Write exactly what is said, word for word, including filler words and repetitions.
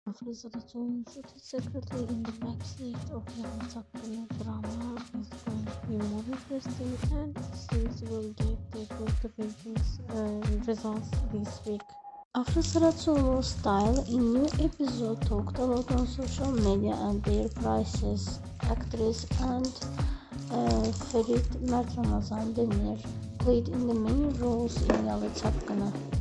Afro shoot is secretly in the backstage of Yama Sakura drama is going to be more interesting, and the series will get the good ratings uh, results this week. Afro style in new episode talked a lot on social media and their prices. Actress and uh, Ferit Mert Ramazan Demir played in the main roles in Yalı Çapkını.